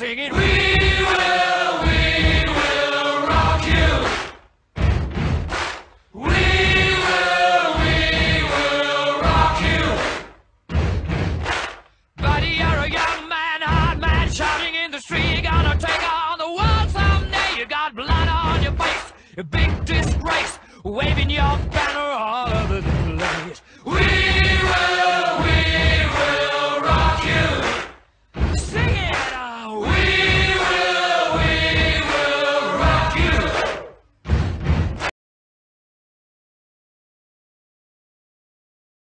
singing, we will rock you. We will rock you. Buddy, you're a young man, hard man, shouting in the street. You're gonna take on the world someday. You got blood on your face, a big disgrace, waving your banner